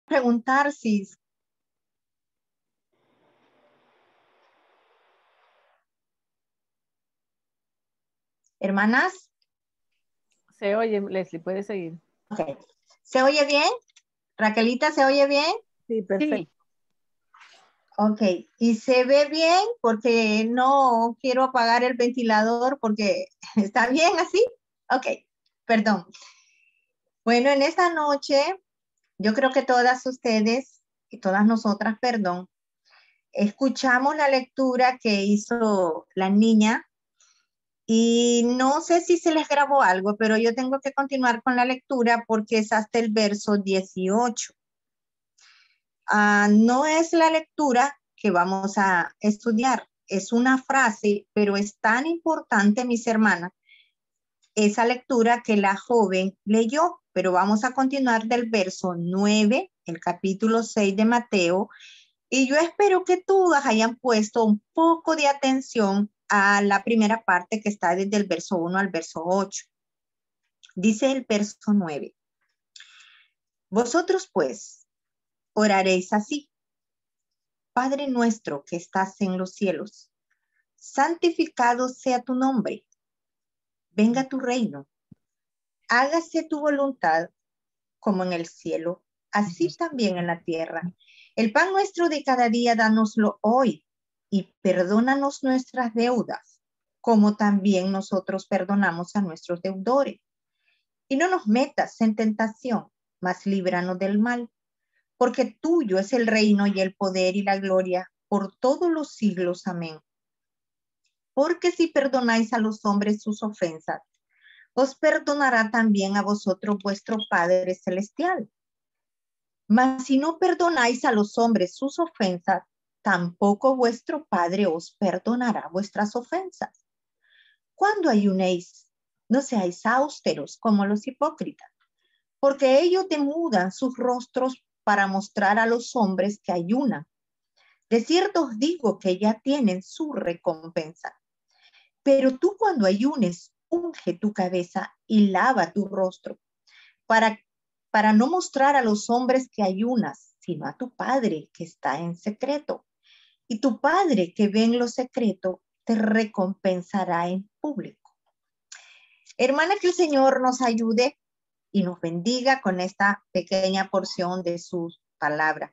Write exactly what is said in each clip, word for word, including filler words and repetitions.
preguntar si... Hermanas. Se oye, Leslie, puede seguir. Okay. ¿Se oye bien? Raquelita, ¿se oye bien? Sí, perfecto. Ok, ¿y se ve bien? Porque no quiero apagar el ventilador porque está bien así. Ok, perdón. Bueno, en esta noche, yo creo que todas ustedes y todas nosotras, perdón, escuchamos la lectura que hizo la niña y no sé si se les grabó algo, pero yo tengo que continuar con la lectura porque es hasta el verso dieciocho. Uh, no es la lectura que vamos a estudiar, es una frase, pero es tan importante, mis hermanas, esa lectura que la joven leyó, pero vamos a continuar del verso nueve, el capítulo seis de Mateo, y yo espero que todas hayan puesto un poco de atención a la primera parte que está desde el verso uno al verso ocho. Dice el verso nueve. Vosotros pues oraréis así. Padre nuestro que estás en los cielos, santificado sea tu nombre. Venga tu reino. Hágase tu voluntad como en el cielo, así también en la tierra. El pan nuestro de cada día, dánoslo hoy y perdónanos nuestras deudas, como también nosotros perdonamos a nuestros deudores. Y no nos metas en tentación, mas líbranos del mal, porque tuyo es el reino y el poder y la gloria por todos los siglos. Amén. Porque si perdonáis a los hombres sus ofensas, os perdonará también a vosotros vuestro Padre Celestial. Mas si no perdonáis a los hombres sus ofensas, tampoco vuestro Padre os perdonará vuestras ofensas. Cuando ayunéis, no seáis austeros como los hipócritas, porque ellos demudan sus rostros para mostrar a los hombres que ayunan. De cierto os digo que ya tienen su recompensa. Pero tú cuando ayunes, unge tu cabeza y lava tu rostro, para, para no mostrar a los hombres que ayunas, sino a tu Padre que está en secreto. Y tu Padre que ve en lo secreto, te recompensará en público. Hermana, que el Señor nos ayude y nos bendiga con esta pequeña porción de su palabra.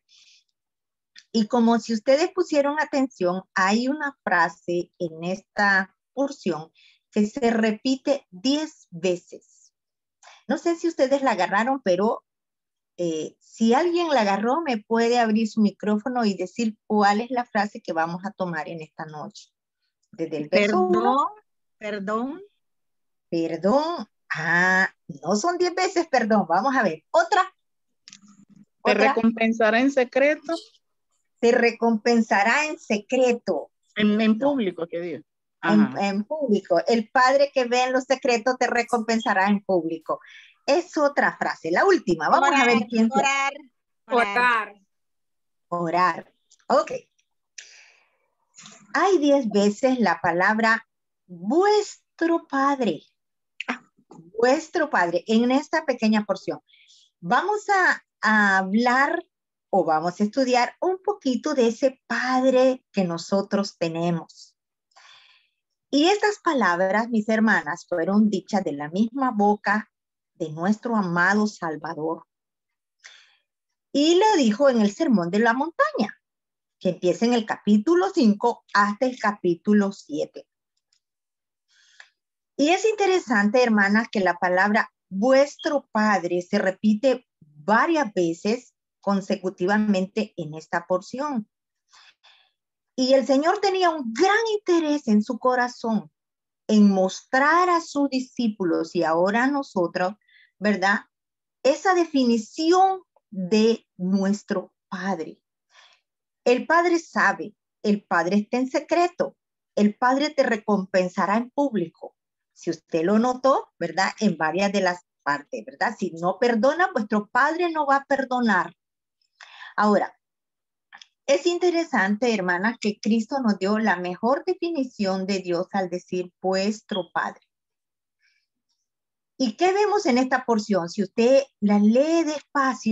Y como si ustedes pusieron atención, hay una frase en esta porción que se repite diez veces. No sé si ustedes la agarraron, pero eh, si alguien la agarró, me puede abrir su micrófono y decir cuál es la frase que vamos a tomar en esta noche. Desde el verso uno. Perdón. Perdón. Ah, no son diez veces, perdón. Vamos a ver. Otra. Te Otra. recompensará en secreto. Te recompensará en secreto. En, en público, ¿qué digo? En, en público. El Padre que ve en los secretos te recompensará en público. Es otra frase. La última. Vamos orar, a ver quién. Orar. Orar. Orar. Ok. Hay diez veces la palabra vuestro Padre. Vuestro Padre. En esta pequeña porción. Vamos a, a hablar o vamos a estudiar un poquito de ese Padre que nosotros tenemos. Y estas palabras, mis hermanas, fueron dichas de la misma boca de nuestro amado Salvador. Y lo dijo en el Sermón de la Montaña, que empieza en el capítulo cinco hasta el capítulo siete. Y es interesante, hermanas, que la palabra vuestro Padre se repite varias veces consecutivamente en esta porción. Y el Señor tenía un gran interés en su corazón en mostrar a sus discípulos y ahora a nosotros, ¿verdad? Esa definición de nuestro Padre. El Padre sabe, el Padre está en secreto, el Padre te recompensará en público. Si usted lo notó, ¿verdad? En varias de las partes, ¿verdad? Si no perdona, vuestro Padre no va a perdonar. Ahora, es interesante, hermanas, que Cristo nos dio la mejor definición de Dios al decir vuestro Padre. ¿Y qué vemos en esta porción? Si usted la lee despacio,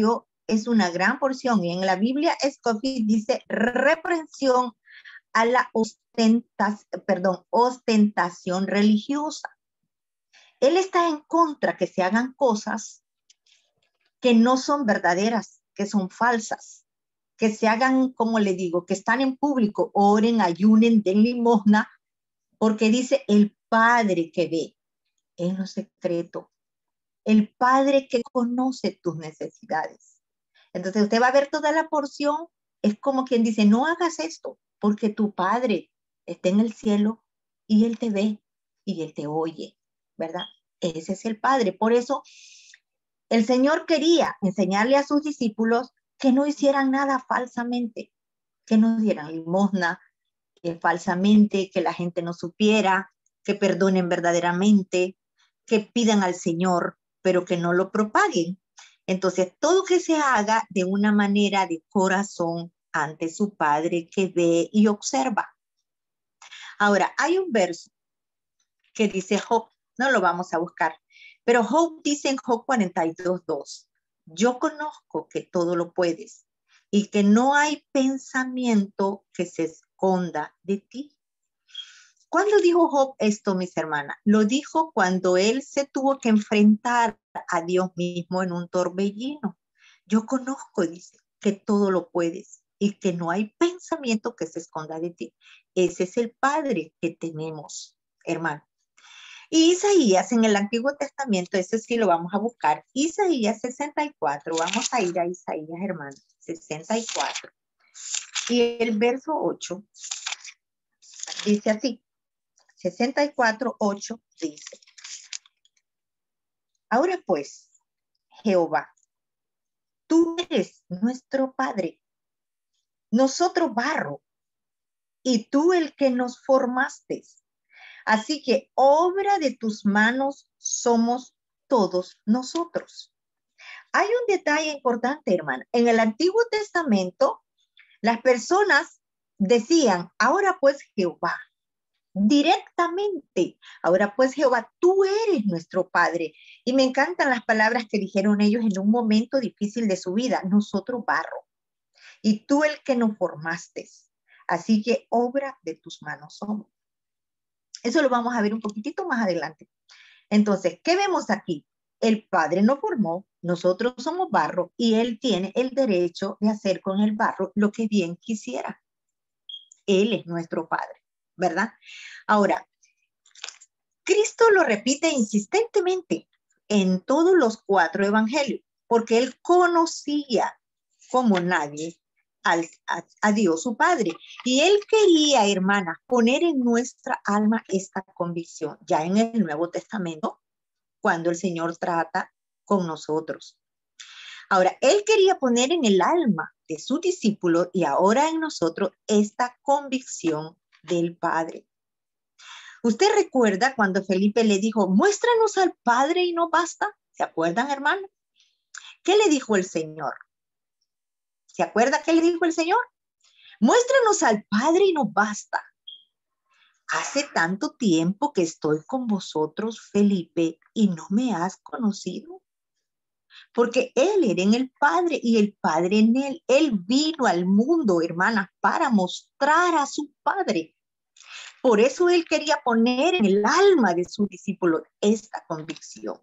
es una gran porción. Y en la Biblia, Scofield dice reprensión a la ostentación, perdón, ostentación religiosa. Él está en contra que se hagan cosas que no son verdaderas, que son falsas, que se hagan, como le digo, que están en público, oren, ayunen, den limosna, porque dice el Padre que ve en lo secreto, el Padre que conoce tus necesidades. Entonces usted va a ver toda la porción, es como quien dice, no hagas esto, porque tu Padre está en el cielo y Él te ve y Él te oye, ¿verdad? Ese es el Padre. Por eso el Señor quería enseñarle a sus discípulos que no hicieran nada falsamente, que no dieran limosna eh, falsamente, que la gente no supiera, que perdonen verdaderamente, que pidan al Señor, pero que no lo propaguen. Entonces, todo que se haga de una manera de corazón ante su Padre que ve y observa. Ahora, hay un verso que dice Job, no lo vamos a buscar, pero Job dice en Job cuarenta y dos, dos, yo conozco que todo lo puedes y que no hay pensamiento que se esconda de ti. ¿Cuándo dijo Job esto, mis hermanas? Lo dijo cuando él se tuvo que enfrentar a Dios mismo en un torbellino. Yo conozco, dice, que todo lo puedes y que no hay pensamiento que se esconda de ti. Ese es el Padre que tenemos, hermano. Y Isaías en el Antiguo Testamento, ese sí lo vamos a buscar. Isaías sesenta y cuatro, vamos a ir a Isaías, hermano, sesenta y cuatro. Y el verso ocho dice así. sesenta y cuatro, ocho dice, ahora pues, Jehová, tú eres nuestro Padre, nosotros barro, y tú el que nos formaste. Así que obra de tus manos somos todos nosotros. Hay un detalle importante, hermana. En el Antiguo Testamento, las personas decían, ahora pues, Jehová, directamente. Ahora pues, Jehová, tú eres nuestro Padre. Y me encantan las palabras que dijeron ellos en un momento difícil de su vida. Nosotros barro. Y tú el que nos formaste. Así que obra de tus manos somos. Eso lo vamos a ver un poquitito más adelante. Entonces, ¿qué vemos aquí? El Padre nos formó, nosotros somos barro y Él tiene el derecho de hacer con el barro lo que bien quisiera. Él es nuestro Padre, ¿verdad? Ahora, Cristo lo repite insistentemente en todos los cuatro evangelios, porque Él conocía como nadie al, a, a Dios su Padre. Y Él quería, hermanas, poner en nuestra alma esta convicción, ya en el Nuevo Testamento, cuando el Señor trata con nosotros. Ahora, Él quería poner en el alma de su discípulo y ahora en nosotros esta convicción del Padre. ¿Usted recuerda cuando Felipe le dijo, muéstranos al Padre y no basta? ¿Se acuerdan, hermano? ¿Qué le dijo el Señor? ¿Se acuerda qué le dijo el Señor? Muéstranos al Padre y no basta. Hace tanto tiempo que estoy con vosotros, Felipe, y no me has conocido. Porque Él era en el Padre y el Padre en Él. Él vino al mundo, hermanas, para mostrar a su Padre. Por eso Él quería poner en el alma de su discípulo esta convicción.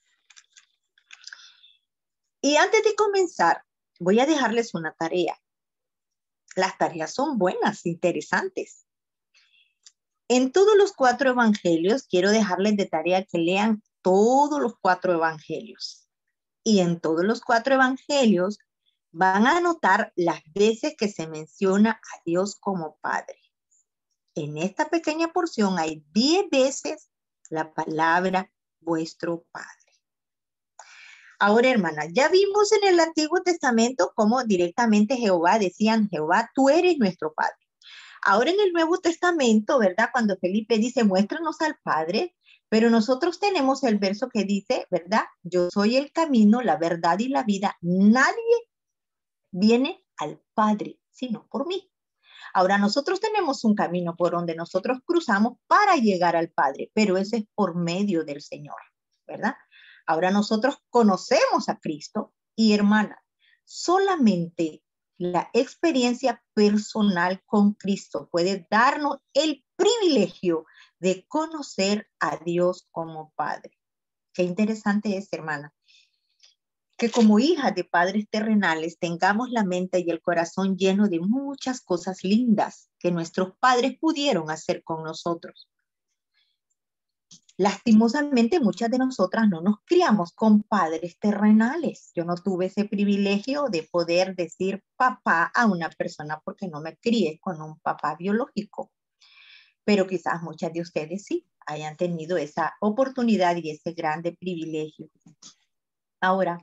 Y antes de comenzar, voy a dejarles una tarea. Las tareas son buenas, interesantes. En todos los cuatro evangelios, quiero dejarles de tarea que lean todos los cuatro evangelios. Y en todos los cuatro evangelios van a notar las veces que se menciona a Dios como Padre. En esta pequeña porción hay diez veces la palabra vuestro Padre. Ahora, hermanas, ya vimos en el Antiguo Testamento cómo directamente Jehová decían, Jehová, tú eres nuestro Padre. Ahora en el Nuevo Testamento, ¿verdad? Cuando Felipe dice, muéstranos al Padre, pero nosotros tenemos el verso que dice, ¿verdad? Yo soy el camino, la verdad y la vida. Nadie viene al Padre, sino por mí. Ahora nosotros tenemos un camino por donde nosotros cruzamos para llegar al Padre, pero ese es por medio del Señor, ¿verdad? Ahora nosotros conocemos a Cristo y hermana, Solamente la experiencia personal con Cristo puede darnos el privilegio de conocer a Dios como Padre. Qué interesante es, hermana, que como hijas de padres terrenales tengamos la mente y el corazón lleno de muchas cosas lindas que nuestros padres pudieron hacer con nosotros. Lastimosamente, muchas de nosotras no nos criamos con padres terrenales. Yo no tuve ese privilegio de poder decir papá a una persona porque no me crié con un papá biológico. Pero quizás muchas de ustedes sí hayan tenido esa oportunidad y ese grande privilegio. Ahora,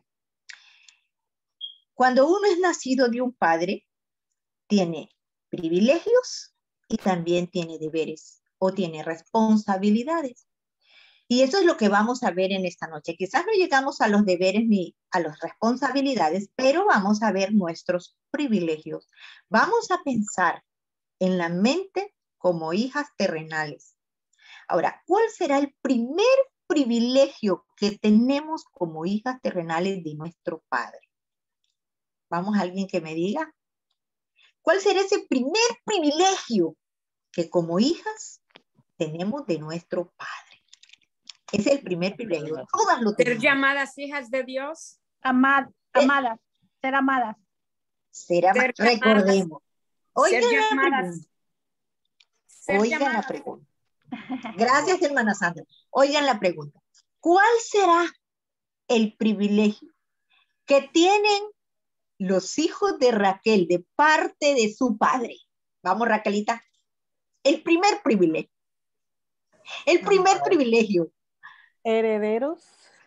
cuando uno es nacido de un padre, tiene privilegios y también tiene deberes o tiene responsabilidades. Y eso es lo que vamos a ver en esta noche. Quizás no llegamos a los deberes ni a las responsabilidades, pero vamos a ver nuestros privilegios. Vamos a pensar en la mente como hijas terrenales. Ahora, ¿cuál será el primer privilegio que tenemos como hijas terrenales de nuestro Padre? Vamos a alguien que me diga. ¿Cuál será ese primer privilegio que como hijas tenemos de nuestro Padre? Es el primer privilegio. Todas lo Ser tenemos. llamadas hijas de Dios. Amad, amadas, ser amadas. Ser ama- Ser llamadas. Recordemos. Oigan Ser la llamadas. pregunta. Ser Oigan la llamadas. pregunta. Gracias, hermana Sandra. Oigan la pregunta. ¿Cuál será el privilegio que tienen los hijos de Raquel de parte de su padre? Vamos, Raquelita. El primer privilegio. El primer privilegio. Herederos.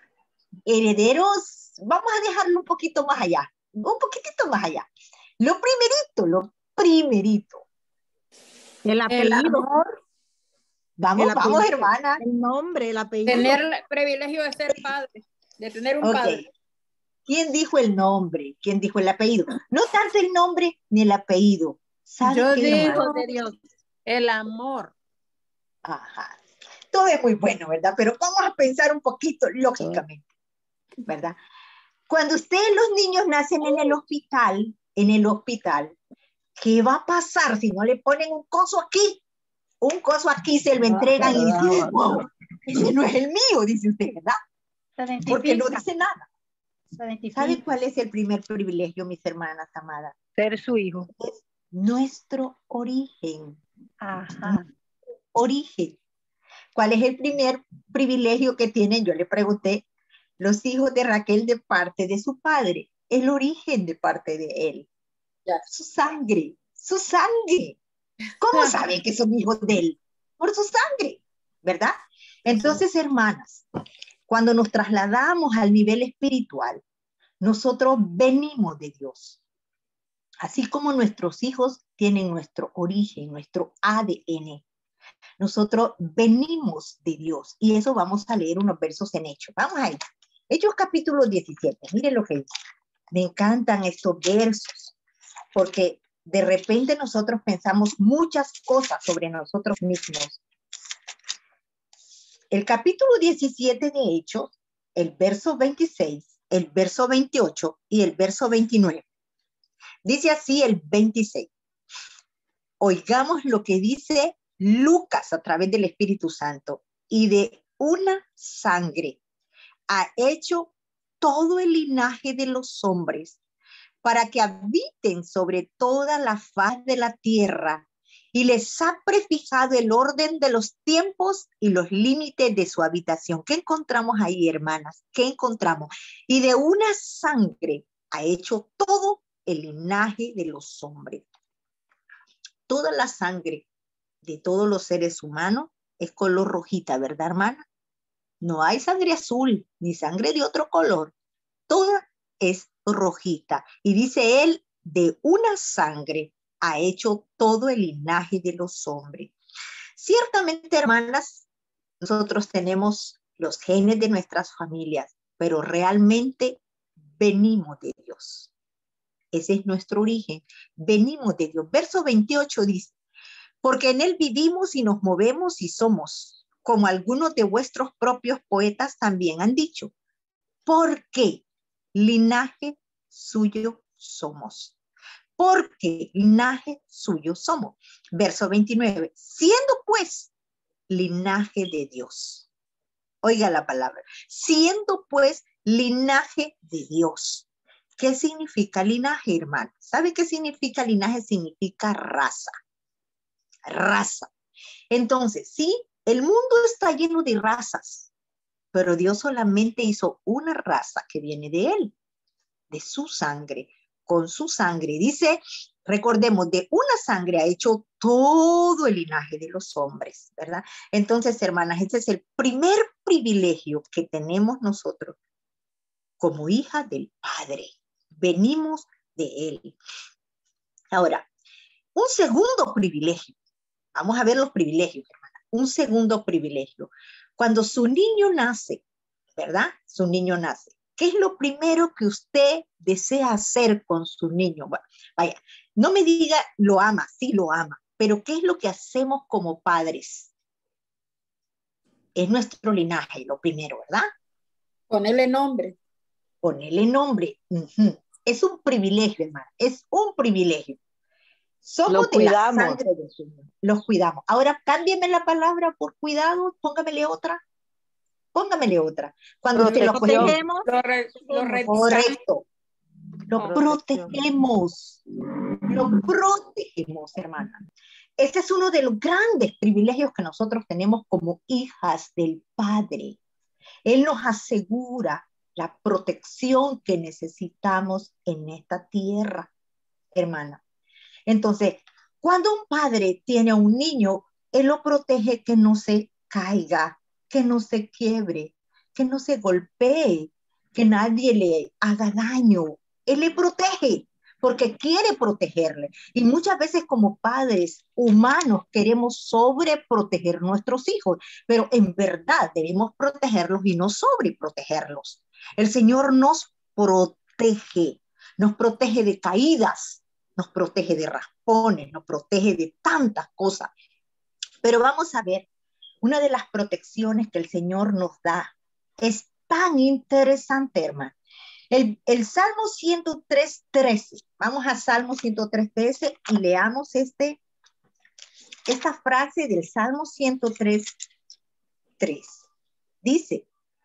Herederos, vamos a dejarlo un poquito más allá. Un poquitito más allá. Lo primerito, lo primerito. El apellido. Vamos, El vamos, apellido, hermana. El nombre, el apellido. Tener el privilegio de ser padre. De tener un Ok. padre. ¿Quién dijo el nombre? ¿Quién dijo el apellido? No tanto el nombre ni el apellido. ¿Sabe Yo qué, digo hermana? de Dios, el amor. Ajá. Todo es muy bueno, ¿verdad? Pero vamos a pensar un poquito lógicamente, ¿verdad? Cuando ustedes, los niños, nacen en el hospital, en el hospital, ¿qué va a pasar si no le ponen un coso aquí? Un coso aquí, se lo entregan y dicen, wow, ese no es el mío, dice usted, ¿verdad? Se Porque no identifica, dice nada. se ¿Sabe identifica. cuál es el primer privilegio, mis hermanas amadas? Ser su hijo. Es nuestro origen. Ajá. Origen. ¿Cuál es el primer privilegio que tienen? Yo le pregunté, los hijos de Raquel de parte de su padre. El origen de parte de él. Su sangre. Su sangre. ¿Cómo saben que son hijos de él? Por su sangre, ¿verdad? Entonces, hermanas, cuando nos trasladamos al nivel espiritual, nosotros venimos de Dios. Así como nuestros hijos tienen nuestro origen, nuestro A D N. Nosotros venimos de Dios. Y eso vamos a leer unos versos en Hechos. Vamos a ir. Hechos capítulo diecisiete. Miren lo que dice. Me encantan estos versos. Porque de repente nosotros pensamos muchas cosas sobre nosotros mismos. El capítulo diecisiete de Hechos, el verso veintiséis, el verso veintiocho y el verso veintinueve. Dice así el veintiséis. Oigamos lo que dice Lucas a través del Espíritu Santo. Y de una sangre ha hecho todo el linaje de los hombres para que habiten sobre toda la faz de la tierra, y les ha prefijado el orden de los tiempos y los límites de su habitación. ¿Qué encontramos ahí, hermanas? ¿Qué encontramos? Y de una sangre ha hecho todo el linaje de los hombres. Toda la sangre de todos los seres humanos es color rojita, ¿verdad, hermana? No hay sangre azul ni sangre de otro color. Toda es rojita. Y dice él, de una sangre ha hecho todo el linaje de los hombres. Ciertamente, hermanas, nosotros tenemos los genes de nuestras familias, pero realmente venimos de Dios. Ese es nuestro origen. Venimos de Dios. Verso veintiocho dice, porque en él vivimos y nos movemos y somos, como algunos de vuestros propios poetas también han dicho. ¿Por qué? Linaje suyo somos. Porque linaje suyo somos. Verso veintinueve. Siendo pues linaje de Dios. Oiga la palabra. Siendo pues linaje de Dios. ¿Qué significa linaje, hermano? ¿Sabe qué significa linaje? Significa raza. Raza. Entonces, sí, el mundo está lleno de razas, pero Dios solamente hizo una raza que viene de Él, de su sangre, con su sangre. Dice, recordemos, de una sangre ha hecho todo el linaje de los hombres, ¿verdad? Entonces, hermanas, este es el primer privilegio que tenemos nosotros como hija del Padre. Venimos de Él. Ahora, un segundo privilegio. Vamos a ver los privilegios, hermana. Un segundo privilegio. Cuando su niño nace, ¿verdad? Su niño nace. ¿Qué es lo primero que usted desea hacer con su niño? Bueno, vaya, no me diga lo ama, sí lo ama, pero ¿qué es lo que hacemos como padres? Es nuestro linaje, lo primero, ¿verdad? Ponerle nombre. Ponerle nombre. Uh-huh. Es un privilegio, hermano, es un privilegio. Somos Lo de la cuidamos. sangre del Señor. Los cuidamos. Ahora cámbieme la palabra por cuidado, póngamele otra. Póngamele otra. Cuando usted lo Protección. protegemos, Lo, re, lo revisamos. correcto. Lo Protección. protegemos. Lo protegemos, hermana. Este es uno de los grandes privilegios que nosotros tenemos como hijas del Padre. Él nos asegura la protección que necesitamos en esta tierra, hermana. Entonces, cuando un padre tiene a un niño, él lo protege que no se caiga, que no se quiebre, que no se golpee, que nadie le haga daño. Él le protege porque quiere protegerle. Y muchas veces como padres humanos queremos sobreproteger nuestros hijos, pero en verdad debemos protegerlos y no sobreprotegerlos. El Señor nos protege, nos protege de caídas, nos protege de raspones, nos protege de tantas cosas. Pero vamos a ver, una de las protecciones que el Señor nos da es tan interesante, hermano. El, el Salmo ciento tres, trece. Vamos a Salmo ciento tres, trece y leamos este, esta frase del Salmo ciento tres, tres. Dice,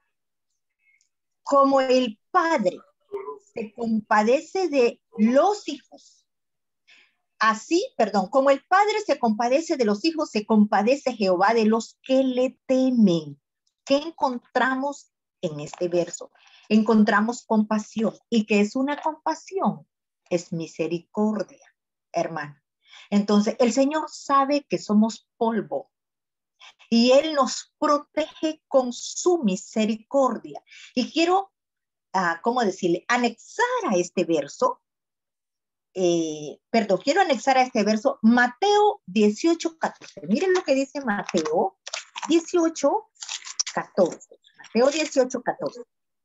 como el Padre se compadece de los hijos, así, perdón, como el Padre se compadece de los hijos, se compadece Jehová de los que le temen. ¿Qué encontramos en este verso? Encontramos compasión. ¿Y qué es una compasión? Es misericordia, hermano. Entonces, el Señor sabe que somos polvo y Él nos protege con su misericordia. Y quiero, uh, ¿cómo decirle? Anexar a este verso. Eh, perdón, quiero anexar a este verso Mateo dieciocho, catorce. Miren lo que dice Mateo dieciocho, catorce. Mateo dieciocho, catorce.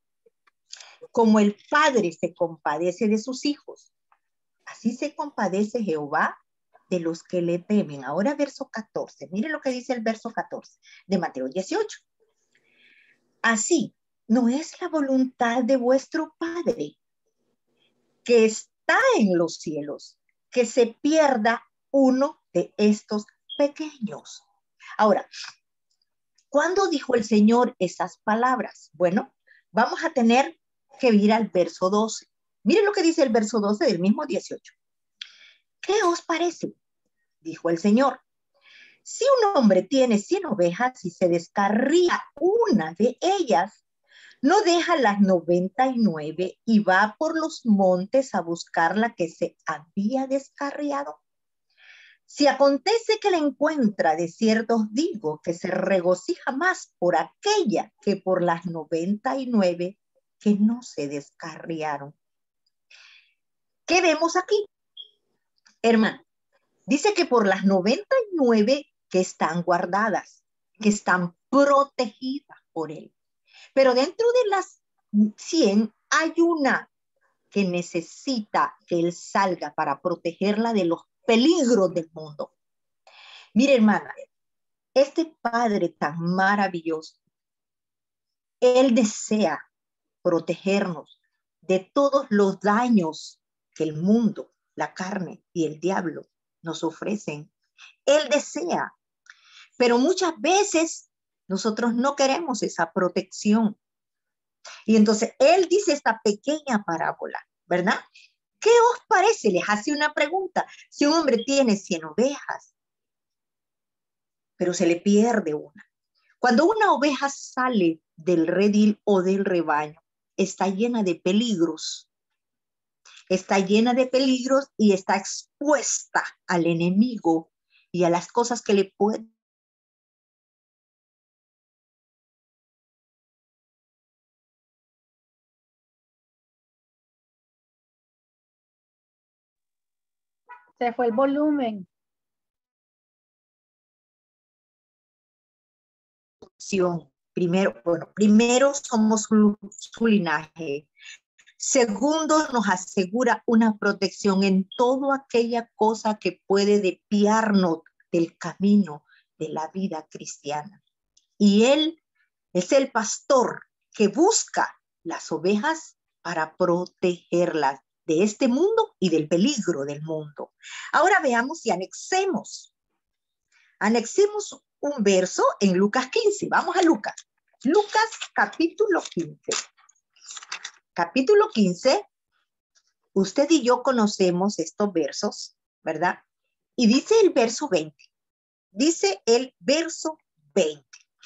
Como el Padre se compadece de sus hijos, así se compadece Jehová de los que le temen. Ahora verso catorce. Miren lo que dice el verso catorce de Mateo dieciocho. Así, no es la voluntad de vuestro Padre que es está en los cielos, que se pierda uno de estos pequeños. Ahora, ¿cuándo dijo el Señor esas palabras? Bueno, vamos a tener que ir al verso doce. Miren lo que dice el verso doce del mismo dieciocho. ¿Qué os parece? Dijo el Señor. Si un hombre tiene cien ovejas y se descarría una de ellas, no deja las noventa y nueve y va por los montes a buscar la que se había descarriado. Si acontece que la encuentra, de cierto os digo que se regocija más por aquella que por las noventa y nueve que no se descarriaron. ¿Qué vemos aquí? Hermano, dice que por las noventa y nueve que están guardadas, que están protegidas por él. Pero dentro de las cien hay una que necesita que él salga para protegerla de los peligros del mundo. Mire, hermana, este Padre tan maravilloso, él desea protegernos de todos los daños que el mundo, la carne y el diablo nos ofrecen. Él desea, pero muchas veces nosotros no queremos esa protección. Y entonces él dice esta pequeña parábola, ¿verdad? ¿Qué os parece? Les hace una pregunta. Si un hombre tiene cien ovejas, pero se le pierde una. Cuando una oveja sale del redil o del rebaño, está llena de peligros. Está llena de peligros y está expuesta al enemigo y a las cosas que le pueden. Se fue el volumen. Primero, bueno, primero somos su, su linaje. Segundo, nos asegura una protección en toda aquella cosa que puede desviarnos del camino de la vida cristiana. Y Él es el pastor que busca las ovejas para protegerlas de este mundo y del peligro del mundo. Ahora veamos y anexemos. Anexemos un verso en Lucas quince. Vamos a Lucas. Lucas capítulo quince. Capítulo quince. Usted y yo conocemos estos versos, ¿verdad? Y dice el verso veinte. Dice el verso veinte.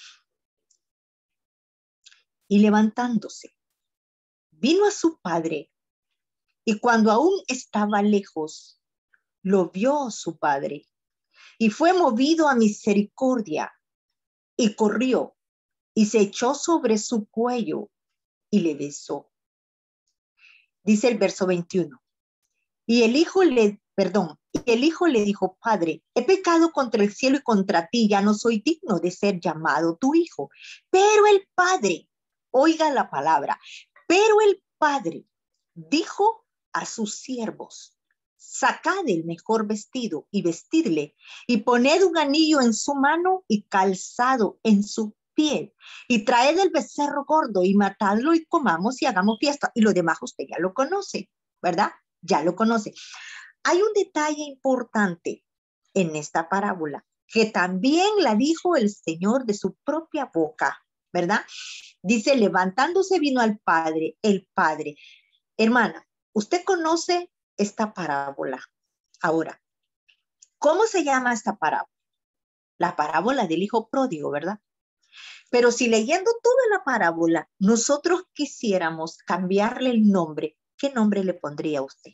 Y levantándose, vino a su padre, y cuando aún estaba lejos, lo vio su padre, y fue movido a misericordia, y corrió, y se echó sobre su cuello, y le besó. Dice el verso veintiuno. Y el hijo le, perdón, y el hijo le dijo, Padre, he pecado contra el cielo y contra ti, ya no soy digno de ser llamado tu hijo. Pero el padre, oiga la palabra, pero el padre dijo a sus siervos, sacad el mejor vestido y vestidle, y poned un anillo en su mano y calzado en su pie, y traed el becerro gordo y matadlo y comamos y hagamos fiesta. Y lo demás usted ya lo conoce, ¿verdad? Ya lo conoce. Hay un detalle importante en esta parábola, que también la dijo el Señor de su propia boca, ¿verdad? Dice, levantándose vino al Padre, el Padre. Hermana, usted conoce esta parábola. Ahora, ¿cómo se llama esta parábola? La parábola del hijo pródigo, ¿verdad? Pero si leyendo toda la parábola, nosotros quisiéramos cambiarle el nombre, ¿qué nombre le pondría a usted?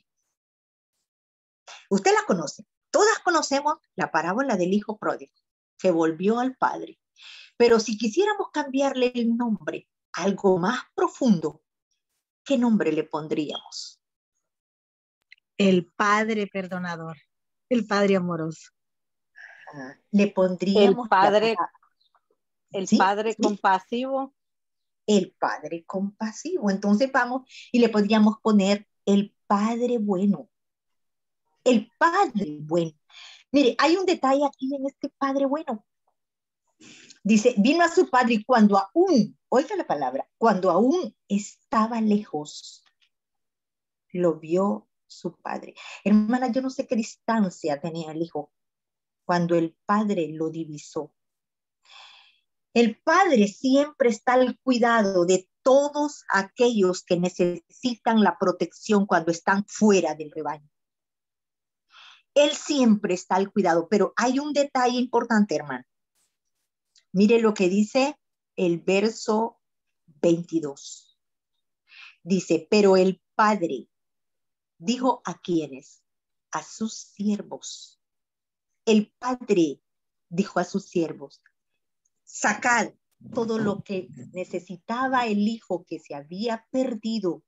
Usted la conoce. Todas conocemos la parábola del hijo pródigo, que volvió al padre. Pero si quisiéramos cambiarle el nombre, algo más profundo, ¿qué nombre le pondríamos? El Padre perdonador, el Padre amoroso. Ah, le pondríamos El padre, la, el ¿sí? padre ¿Sí? compasivo. El Padre compasivo. Entonces vamos y le podríamos poner el Padre bueno. El Padre bueno. Mire, hay un detalle aquí en este Padre bueno. Dice, vino a su padre y cuando aún, oiga la palabra, cuando aún estaba lejos, lo vio su padre. Hermana, yo no sé qué distancia tenía el hijo cuando el padre lo divisó. El padre siempre está al cuidado de todos aquellos que necesitan la protección cuando están fuera del rebaño. Él siempre está al cuidado, pero hay un detalle importante, hermano. Mire lo que dice el verso veintidós. Dice, pero el padre dijo a quienes, a sus siervos. El padre dijo a sus siervos, sacad todo lo que necesitaba el hijo que se había perdido.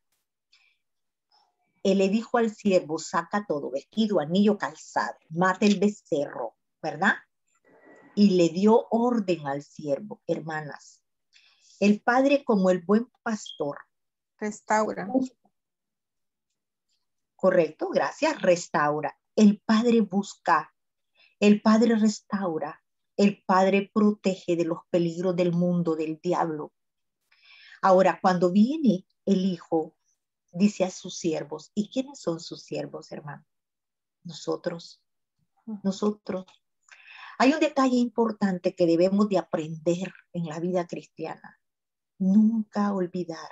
Él le dijo al siervo, saca todo, vestido, anillo, calzado, mata el becerro, ¿verdad? Y le dio orden al siervo, hermanas. El padre, como el buen pastor, Restaura. Correcto, gracias, restaura. El padre busca, el padre restaura, el padre protege de los peligros del mundo, del diablo. Ahora, cuando viene el hijo dice a sus siervos. ¿Y quiénes son sus siervos, hermano? Nosotros, nosotros. Hay un detalle importante que debemos de aprender en la vida cristiana. Nunca olvidar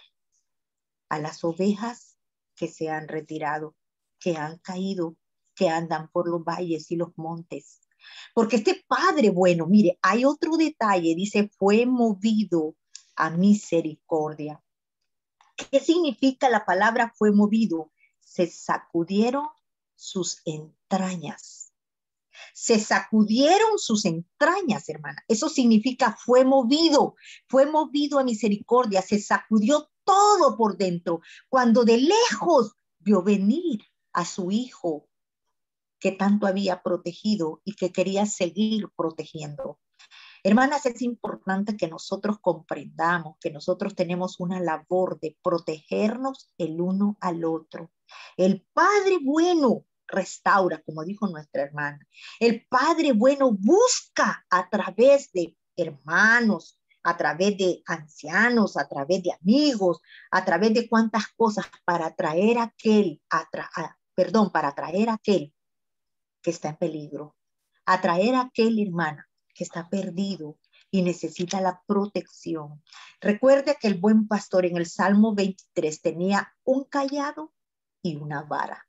a las ovejas que se han retirado, que han caído, que andan por los valles y los montes. Porque este Padre bueno, mire, hay otro detalle, dice, fue movido a misericordia. ¿Qué significa la palabra fue movido? Se sacudieron sus entrañas. Se sacudieron sus entrañas, hermana. Eso significa fue movido, fue movido a misericordia, se sacudió todo por dentro. Cuando de lejos vio venir a su hijo que tanto había protegido y que quería seguir protegiendo. Hermanas, es importante que nosotros comprendamos que nosotros tenemos una labor de protegernos el uno al otro. El Padre bueno restaura, como dijo nuestra hermana. El Padre bueno busca a través de hermanos, a través de ancianos, a través de amigos, a través de cuantas cosas para traer a aquel, a tra a, perdón, para traer a aquel que está en peligro, a traer a aquel hermana que está perdido y necesita la protección. Recuerde que el buen pastor en el Salmo veintitrés tenía un cayado y una vara.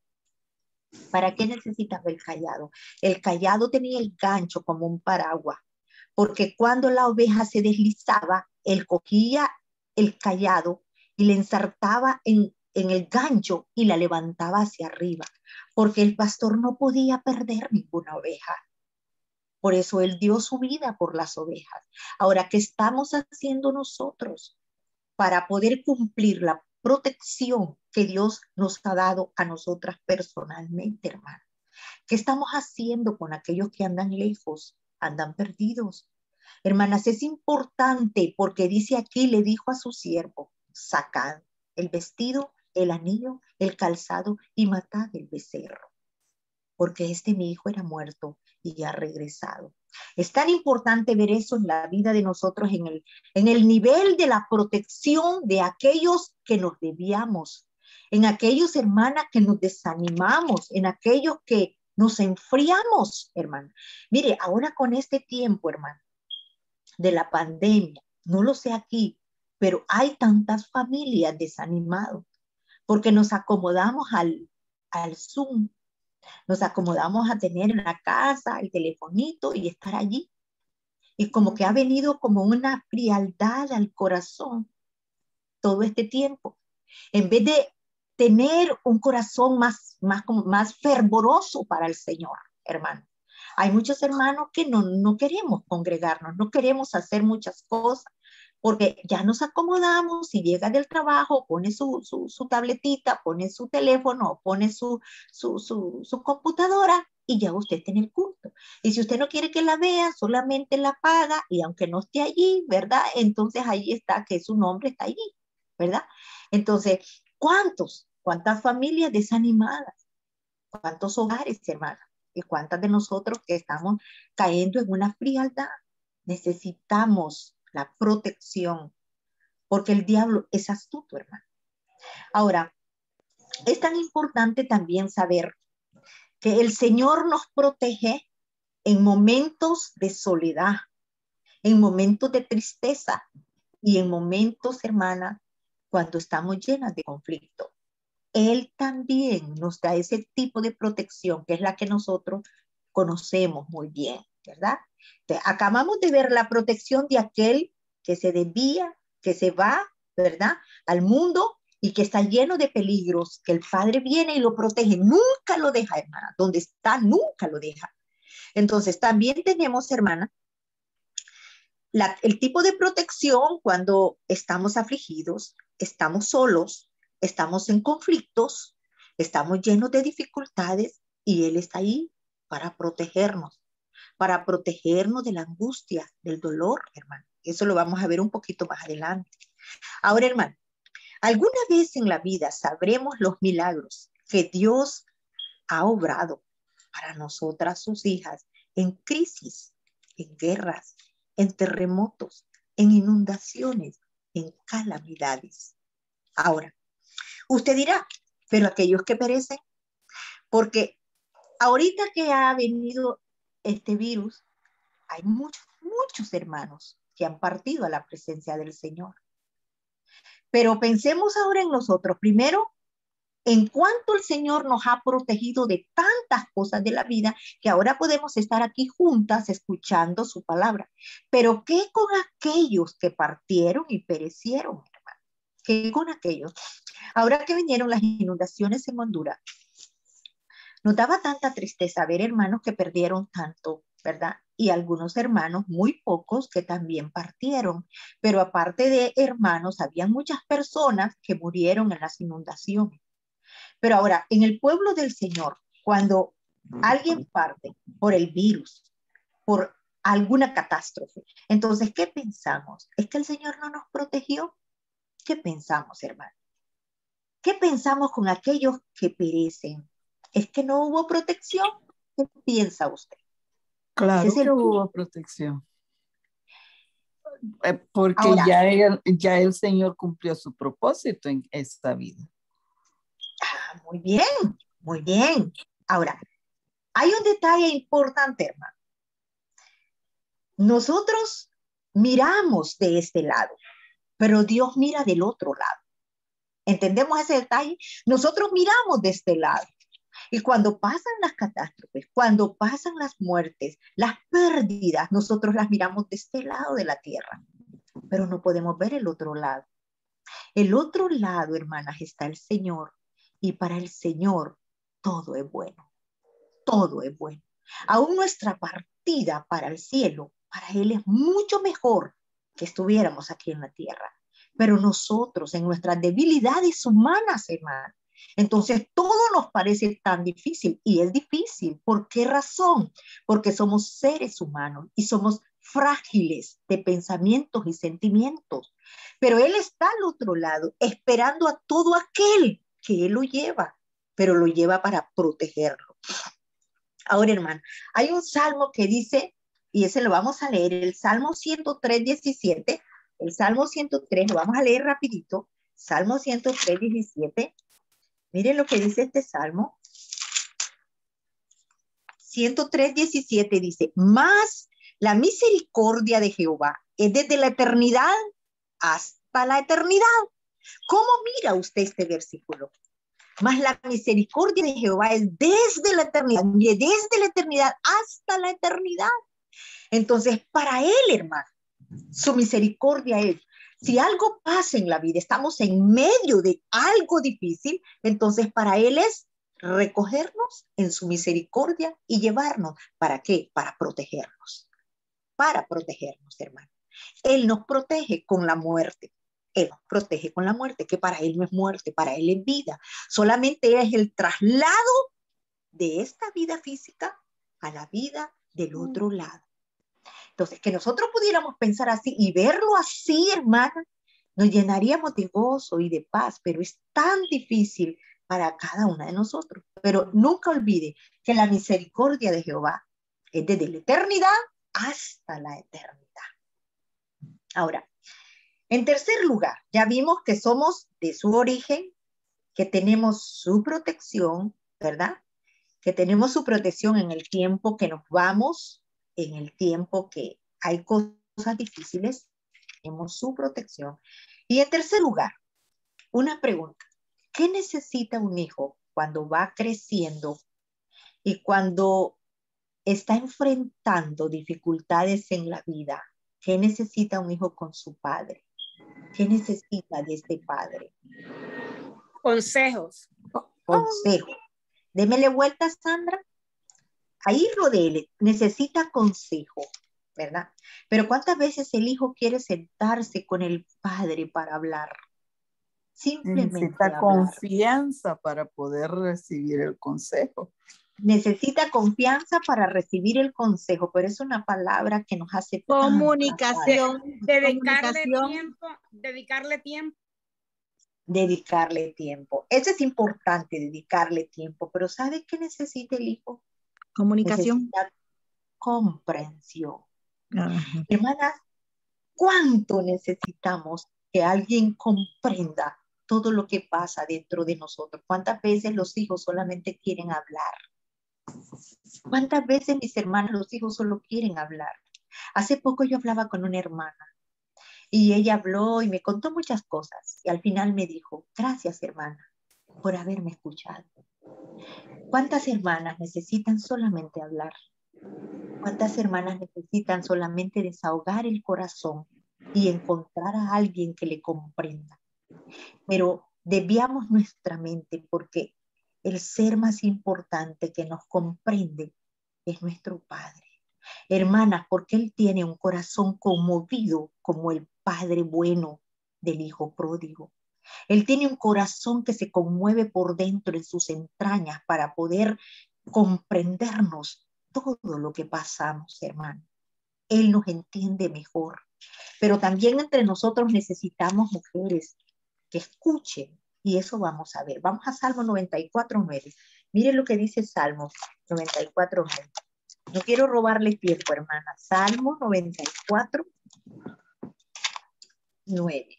¿Para qué necesitaba el cayado? El cayado tenía el gancho como un paraguas, porque cuando la oveja se deslizaba, él cogía el cayado y le ensartaba en, en el gancho y la levantaba hacia arriba, porque el pastor no podía perder ninguna oveja. Por eso él dio su vida por las ovejas. Ahora, ¿qué estamos haciendo nosotros para poder cumplir la protección que Dios nos ha dado a nosotras personalmente, hermano? ¿Qué estamos haciendo con aquellos que andan lejos, andan perdidos? Hermanas, es importante porque dice aquí, le dijo a su siervo, sacad el vestido, el anillo, el calzado y matad el becerro, porque este mi hijo era muerto y ha regresado. Es tan importante ver eso en la vida de nosotros, en el, en el nivel de la protección de aquellos que nos debíamos, en aquellos, hermanas, que nos desanimamos, en aquellos que nos enfriamos, hermano. Mire, ahora con este tiempo, hermano, de la pandemia, no lo sé aquí, pero hay tantas familias desanimadas porque nos acomodamos al, al Zoom, nos acomodamos a tener en la casa el telefonito y estar allí. Y como que ha venido como una frialdad al corazón todo este tiempo. En vez de tener un corazón más, más, más fervoroso para el Señor, hermano. Hay muchos hermanos que no, no queremos congregarnos, no queremos hacer muchas cosas, porque ya nos acomodamos y llega del trabajo, pone su, su, su tabletita, pone su teléfono, pone su, su, su, su computadora y ya usted está en el culto. Y si usted no quiere que la vea, solamente la apaga y aunque no esté allí, ¿verdad? Entonces ahí está que su nombre está allí, ¿verdad? Entonces, ¿cuántos? ¿Cuántas familias desanimadas? ¿Cuántos hogares, hermanas? ¿Y cuántas de nosotros que estamos cayendo en una frialdad? Necesitamos la protección, porque el diablo es astuto, hermano. Ahora, es tan importante también saber que el Señor nos protege en momentos de soledad, en momentos de tristeza y en momentos, hermana, cuando estamos llenas de conflicto. Él también nos da ese tipo de protección, que es la que nosotros conocemos muy bien, ¿verdad? Entonces, acabamos de ver la protección de aquel que se desvía, que se va, ¿verdad? Al mundo y que está lleno de peligros, que el Padre viene y lo protege, nunca lo deja, hermana, donde está, nunca lo deja. Entonces, también tenemos, hermana, la, el tipo de protección cuando estamos afligidos, estamos solos, estamos en conflictos, estamos llenos de dificultades y Él está ahí para protegernos, para protegernos de la angustia, del dolor, hermano. Eso lo vamos a ver un poquito más adelante. Ahora, hermano, alguna vez en la vida sabremos los milagros que Dios ha obrado para nosotras, sus hijas, en crisis, en guerras, en terremotos, en inundaciones, en calamidades. Ahora, Usted dirá, pero aquellos que perecen, porque ahorita que ha venido este virus, hay muchos, muchos hermanos que han partido a la presencia del Señor. Pero pensemos ahora en nosotros. Primero, en cuanto el Señor nos ha protegido de tantas cosas de la vida, que ahora podemos estar aquí juntas escuchando su palabra. Pero ¿qué con aquellos que partieron y perecieron, hermano? ¿Qué con aquellos? Ahora que vinieron las inundaciones en Honduras, nos daba tanta tristeza ver hermanos que perdieron tanto, ¿verdad? Y algunos hermanos, muy pocos, que también partieron. Pero aparte de hermanos, había muchas personas que murieron en las inundaciones. Pero ahora, en el pueblo del Señor, cuando alguien parte por el virus, por alguna catástrofe, entonces, ¿qué pensamos? ¿Es que el Señor no nos protegió? ¿Qué pensamos, hermano? ¿Qué pensamos con aquellos que perecen? ¿Es que no hubo protección? ¿Qué piensa usted? Claro Ese es que el... hubo protección. Eh, porque Ahora, ya el, ya el Señor cumplió su propósito en esta vida. ah, muy bien, muy bien. Ahora, hay un detalle importante, hermano. Nosotros miramos de este lado, pero Dios mira del otro lado. ¿Entendemos ese detalle? Nosotros miramos de este lado. Y cuando pasan las catástrofes, cuando pasan las muertes, las pérdidas, nosotros las miramos de este lado de la tierra, pero no podemos ver el otro lado. El otro lado, hermanas, está el Señor, y para el Señor todo es bueno, todo es bueno. Aún nuestra partida para el cielo, para Él es mucho mejor que estuviéramos aquí en la tierra. Pero nosotros, en nuestras debilidades humanas, hermanas, entonces todo nos parece tan difícil, y es difícil. ¿Por qué razón? Porque somos seres humanos y somos frágiles de pensamientos y sentimientos. Pero Él está al otro lado, esperando a todo aquel que Él lo lleva, pero lo lleva para protegerlo. Ahora, hermano, hay un salmo que dice, y ese lo vamos a leer, el Salmo ciento tres, diecisiete, el Salmo ciento tres, lo vamos a leer rapidito, Salmo ciento tres, diecisiete. Miren lo que dice este Salmo. ciento tres, diecisiete dice, mas la misericordia de Jehová es desde la eternidad hasta la eternidad. ¿Cómo mira usted este versículo? Mas la misericordia de Jehová es desde la eternidad, desde la eternidad hasta la eternidad. Entonces, para Él, hermano, su misericordia es, si algo pasa en la vida, estamos en medio de algo difícil, entonces para Él es recogernos en su misericordia y llevarnos. ¿Para qué? Para protegernos. Para protegernos, hermano. Él nos protege con la muerte. Él nos protege con la muerte, que para Él no es muerte, para Él es vida. Solamente es el traslado de esta vida física a la vida del otro lado. Entonces, que nosotros pudiéramos pensar así y verlo así, hermana, nos llenaríamos de gozo y de paz, pero es tan difícil para cada una de nosotros. Pero nunca olvide que la misericordia de Jehová es desde la eternidad hasta la eternidad. Ahora, en tercer lugar, ya vimos que somos de su origen, que tenemos su protección, ¿verdad? Que tenemos su protección en el tiempo que nos vamos, en el tiempo que hay cosas difíciles, tenemos su protección. Y en tercer lugar, una pregunta. ¿Qué necesita un hijo cuando va creciendo y cuando está enfrentando dificultades en la vida? ¿Qué necesita un hijo con su padre? ¿Qué necesita de este padre? Consejos. Consejo. Démele vuelta, Sandra. Ahí lo de él, necesita consejo, ¿verdad? Pero ¿cuántas veces el hijo quiere sentarse con el padre para hablar? Simplemente Necesita hablar. confianza para poder recibir el consejo. Necesita confianza para recibir el consejo, pero es una palabra que nos hace Comunicación. Dedicarle comunicación. tiempo, dedicarle tiempo. Dedicarle tiempo. Eso es importante, dedicarle tiempo, pero ¿sabe qué necesita el hijo? Comunicación. Necesita comprensión. Ajá. Hermanas, ¿cuánto necesitamos que alguien comprenda todo lo que pasa dentro de nosotros. ¿Cuántas veces los hijos solamente quieren hablar? ¿Cuántas veces, mis hermanos, los hijos solo quieren hablar? Hace poco yo hablaba con una hermana y ella habló y me contó muchas cosas y al final me dijo, gracias, hermana, por haberme escuchado. ¿Cuántas hermanas necesitan solamente hablar? ¿Cuántas hermanas necesitan solamente desahogar el corazón y encontrar a alguien que le comprenda? Pero desviamos nuestra mente porque el ser más importante que nos comprende es nuestro Padre. Hermanas, porque Él tiene un corazón conmovido como el Padre bueno del Hijo pródigo. Él tiene un corazón que se conmueve por dentro en sus entrañas para poder comprendernos todo lo que pasamos, hermano. Él nos entiende mejor. Pero también entre nosotros necesitamos mujeres que escuchen, y eso vamos a ver. Vamos a Salmo noventa y cuatro, nueve. Miren lo que dice Salmo noventa y cuatro, nueve. No quiero robarle tiempo, hermana. Salmo noventa y cuatro, nueve.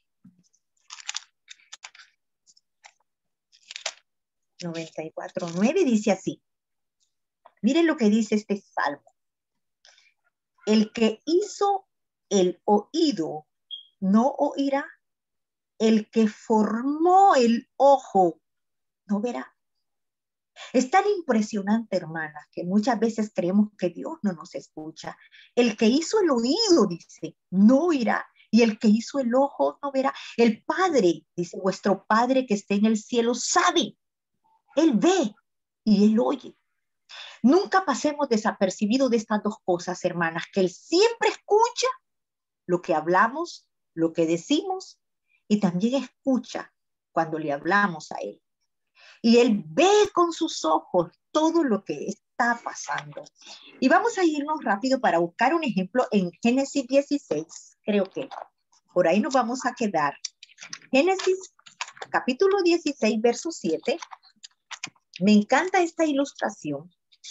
noventa y cuatro, nueve dice así. Miren lo que dice este salmo. El que hizo el oído no oirá. El que formó el ojo no verá. Es tan impresionante, hermanas, que muchas veces creemos que Dios no nos escucha. El que hizo el oído, dice, no oirá. Y el que hizo el ojo no verá. El Padre, dice, vuestro Padre que esté en el cielo sabe. Él ve y Él oye. Nunca pasemos desapercibidos de estas dos cosas, hermanas, que Él siempre escucha lo que hablamos, lo que decimos, y también escucha cuando le hablamos a Él. Y Él ve con sus ojos todo lo que está pasando. Y vamos a irnos rápido para buscar un ejemplo en Génesis dieciséis. Creo que por ahí nos vamos a quedar. Génesis capítulo dieciséis, verso siete. Me encanta esta ilustración.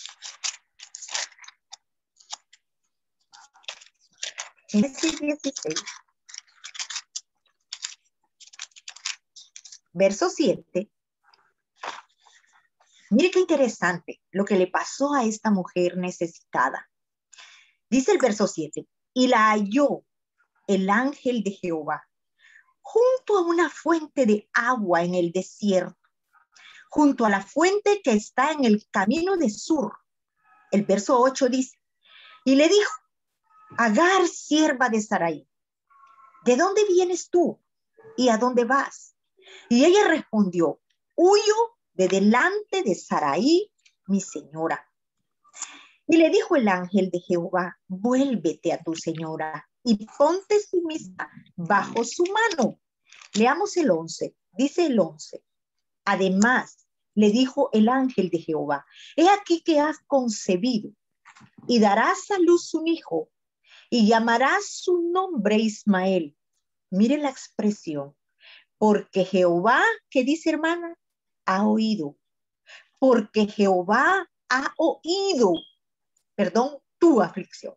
Génesis dieciséis, verso siete. Mire qué interesante lo que le pasó a esta mujer necesitada. Dice el verso siete, y la halló el ángel de Jehová junto a una fuente de agua en el desierto, junto a la fuente que está en el camino de Sur. El verso ocho dice, y le dijo, Agar, sierva de Sarai, ¿de dónde vienes tú y a dónde vas? Y ella respondió, huyo de delante de Sarai, mi señora. Y le dijo el ángel de Jehová, vuélvete a tu señora y ponte sumisa bajo su mano. Leamos el once, dice el once. Además, le dijo el ángel de Jehová, he aquí que has concebido y darás a luz un hijo y llamarás su nombre Ismael. Mire la expresión, porque Jehová, ¿qué dice, hermana? Ha oído. Porque Jehová ha oído, perdón, tu aflicción.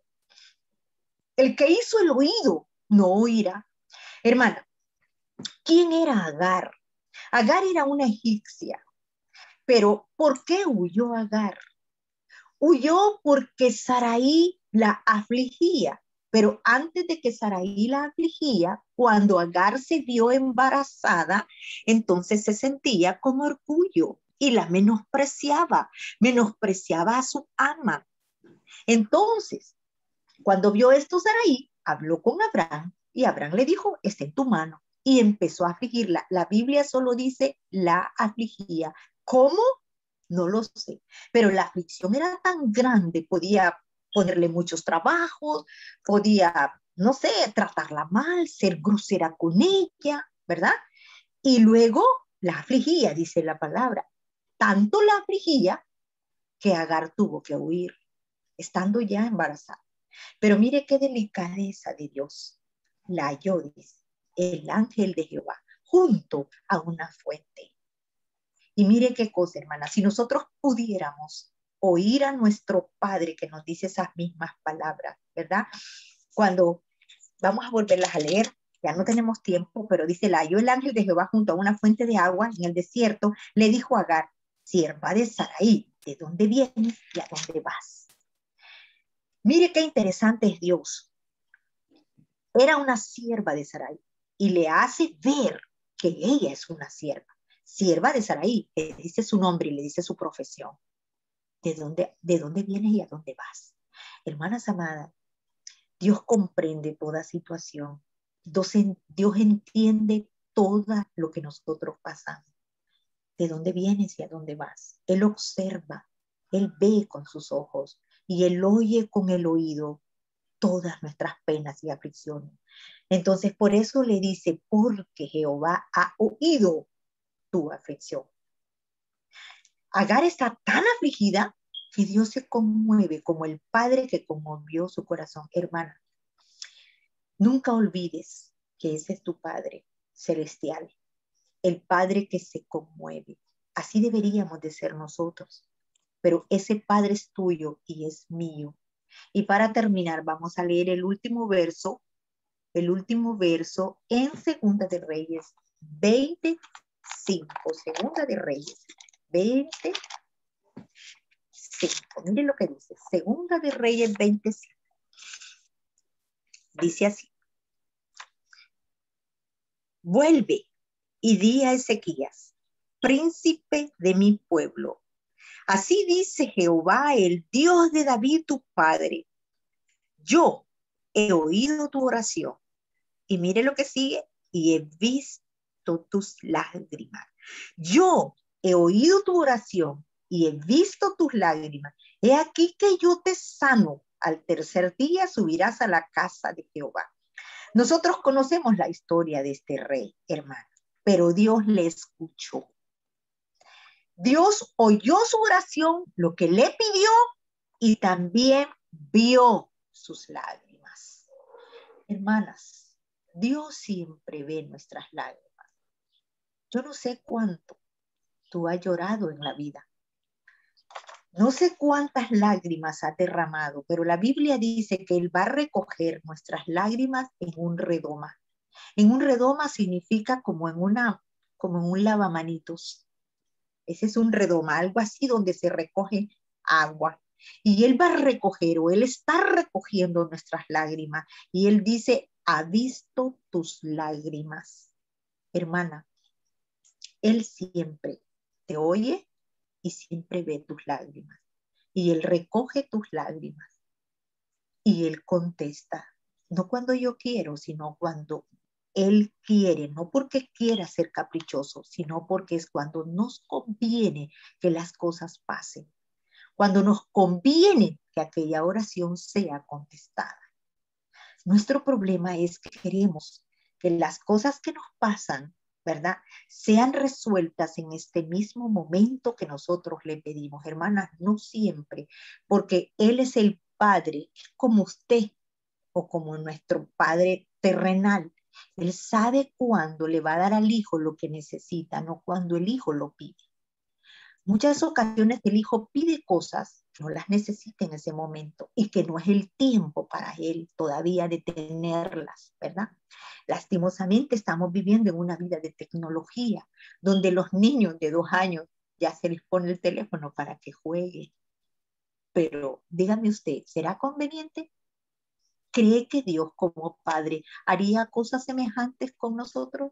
El que hizo el oído no oirá. Hermana, ¿quién era Agar? Agar era una egipcia. Pero ¿por qué huyó Agar? Huyó porque Sarai la afligía. Pero antes de que Sarai la afligía, cuando Agar se vio embarazada, entonces se sentía con orgullo y la menospreciaba, menospreciaba a su ama. Entonces, cuando vio esto Sarai, habló con Abraham y Abraham le dijo, está en tu mano. Y empezó a afligirla. La Biblia solo dice la afligía. ¿Cómo? No lo sé. Pero la aflicción era tan grande, podía ponerle muchos trabajos, podía, no sé, tratarla mal, ser grosera con ella, ¿verdad? Y luego la afligía, dice la palabra. Tanto la afligía que Agar tuvo que huir, estando ya embarazada. Pero mire qué delicadeza de Dios. La halló, dice, el ángel de Jehová, junto a una fuente. Y mire qué cosa, hermana, si nosotros pudiéramos oír a nuestro Padre que nos dice esas mismas palabras, ¿verdad? Cuando, vamos a volverlas a leer, ya no tenemos tiempo, pero dice, la halló el ángel de Jehová junto a una fuente de agua en el desierto, le dijo a Agar, sierva de Sarai, ¿de dónde vienes y a dónde vas? Mire qué interesante es Dios. Era una sierva de Sarai y le hace ver que ella es una sierva. Sierva de Sarai, le dice su nombre y le dice su profesión. ¿De dónde, de dónde vienes y a dónde vas? Hermanas amadas, Dios comprende toda situación. Dios, en, Dios entiende todo lo que nosotros pasamos. ¿De dónde vienes y a dónde vas? Él observa, Él ve con sus ojos y Él oye con el oído todas nuestras penas y aflicciones. Entonces, por eso le dice, porque Jehová ha oído tu aflicción. Agar está tan afligida que Dios se conmueve como el padre que conmovió su corazón. Hermana, nunca olvides que ese es tu Padre celestial, el Padre que se conmueve. Así deberíamos de ser nosotros, pero ese Padre es tuyo y es mío. Y para terminar, vamos a leer el último verso, el último verso en Segunda de Reyes veinticinco, Segunda de Reyes veinticinco. Miren lo que dice, Segunda de Reyes veinticinco. Dice así, vuelve y di a Ezequías, príncipe de mi pueblo. Así dice Jehová, el Dios de David, tu padre. Yo he oído tu oración. Y mire lo que sigue, y he visto tus lágrimas. Yo he oído tu oración y he visto tus lágrimas. He aquí que yo te sano. Al tercer día subirás a la casa de Jehová. Nosotros conocemos la historia de este rey, hermano, pero Dios le escuchó. Dios oyó su oración, lo que le pidió, y también vio sus lágrimas. Hermanas, Dios siempre ve nuestras lágrimas. Yo no sé cuánto tú has llorado en la vida. No sé cuántas lágrimas has derramado, pero la Biblia dice que Él va a recoger nuestras lágrimas en un redoma. En un redoma significa como en, una, como en un lavamanitos. Ese es un redoma, algo así donde se recoge agua. Y Él va a recoger, o Él está recogiendo nuestras lágrimas. Y Él dice, ha visto tus lágrimas. Hermana, Él siempre te oye y siempre ve tus lágrimas. Y Él recoge tus lágrimas. Y Él contesta, no cuando yo quiero, sino cuando Él quiere, no porque quiera ser caprichoso, sino porque es cuando nos conviene que las cosas pasen. Cuando nos conviene que aquella oración sea contestada. Nuestro problema es que queremos que las cosas que nos pasan, ¿verdad?, sean resueltas en este mismo momento que nosotros le pedimos. Hermanas, no siempre, porque Él es el Padre, como usted o como nuestro Padre terrenal. Él sabe cuándo le va a dar al hijo lo que necesita, no cuando el hijo lo pide. Muchas ocasiones el hijo pide cosas que no las necesita en ese momento y que no es el tiempo para él todavía de tenerlas, ¿verdad? Lastimosamente estamos viviendo en una vida de tecnología, donde los niños de dos años ya se les pone el teléfono para que jueguen. Pero dígame usted, ¿será conveniente? ¿Cree que Dios como Padre haría cosas semejantes con nosotros?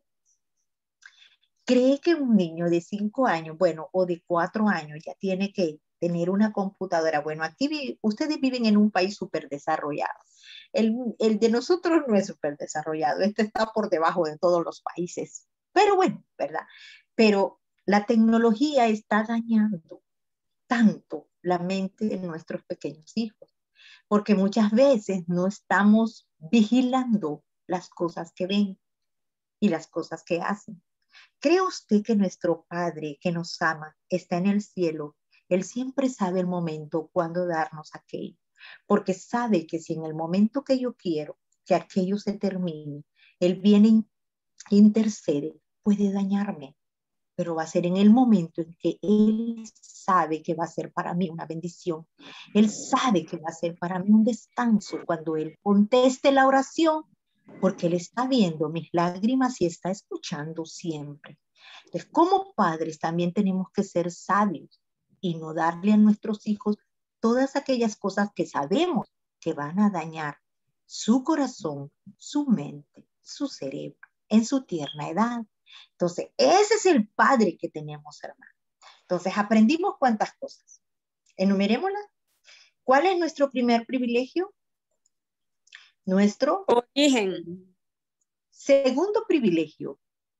¿Cree que un niño de cinco años, bueno, o de cuatro años ya tiene que tener una computadora? Bueno, aquí vi, ustedes viven en un país súper desarrollado. El, el de nosotros no es súper desarrollado. Este está por debajo de todos los países. Pero bueno, ¿verdad? Pero la tecnología está dañando tanto la mente de nuestros pequeños hijos, porque muchas veces no estamos vigilando las cosas que ven y las cosas que hacen. ¿Cree usted que nuestro Padre que nos ama está en el cielo? Él siempre sabe el momento cuando darnos aquello, porque sabe que si en el momento que yo quiero que aquello se termine, Él viene, intercede, puede dañarme, pero va a ser en el momento en que Él sabe que va a ser para mí una bendición. Él sabe que va a ser para mí un descanso cuando Él conteste la oración porque Él está viendo mis lágrimas y está escuchando siempre. Entonces, como padres también tenemos que ser sabios y no darle a nuestros hijos todas aquellas cosas que sabemos que van a dañar su corazón, su mente, su cerebro en su tierna edad. Entonces, ese es el padre que tenemos, hermano. Entonces, aprendimos cuántas cosas. Enumerémoslas. ¿Cuál es nuestro primer privilegio? Nuestro Origen. segundo privilegio.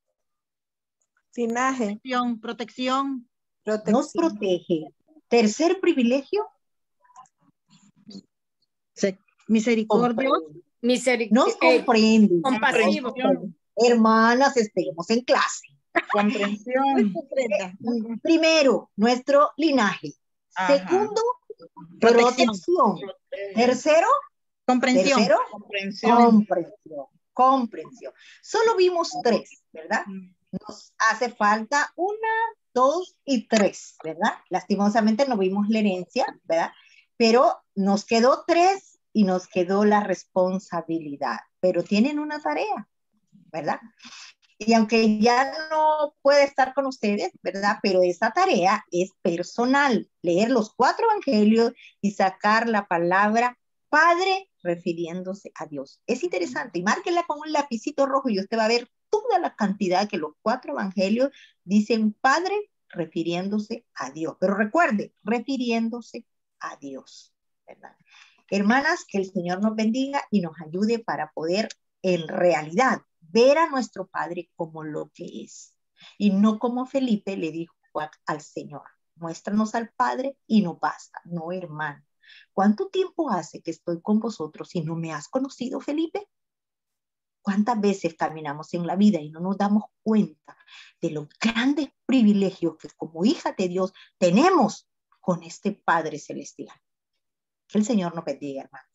Linaje. Protección, protección. Nos Protección. protege. Tercer privilegio. Se- Misericordia. Comprende. Misericordia. Nos comprende. compasivo. Hermanas, estemos en clase. Comprensión. Primero, nuestro linaje. Ajá. Segundo, Protección. protección. Tercero, Comprensión. tercero, Comprensión. comprensión. Comprensión. Solo vimos tres, ¿verdad? Nos hace falta una, dos y tres, ¿verdad? Lastimosamente no vimos la herencia, ¿verdad? Pero nos quedó tres y nos quedó la responsabilidad. Pero tienen una tarea, ¿verdad? Y aunque ya no puede estar con ustedes, ¿verdad? Pero esa tarea es personal. Leer los cuatro evangelios y sacar la palabra Padre refiriéndose a Dios. Es interesante. Y márquenla con un lapicito rojo y usted va a ver toda la cantidad que los cuatro evangelios dicen Padre refiriéndose a Dios. Pero recuerde, refiriéndose a Dios, ¿verdad? Hermanas, que el Señor nos bendiga y nos ayude para poder en realidad ver a nuestro Padre como lo que es y no como Felipe le dijo a, al Señor, muéstranos al Padre y no basta. No, hermano, ¿cuánto tiempo hace que estoy con vosotros y no me has conocido, Felipe? ¿Cuántas veces caminamos en la vida y no nos damos cuenta de los grandes privilegios que como hijas de Dios tenemos con este Padre celestial? Que el Señor nos bendiga, hermano.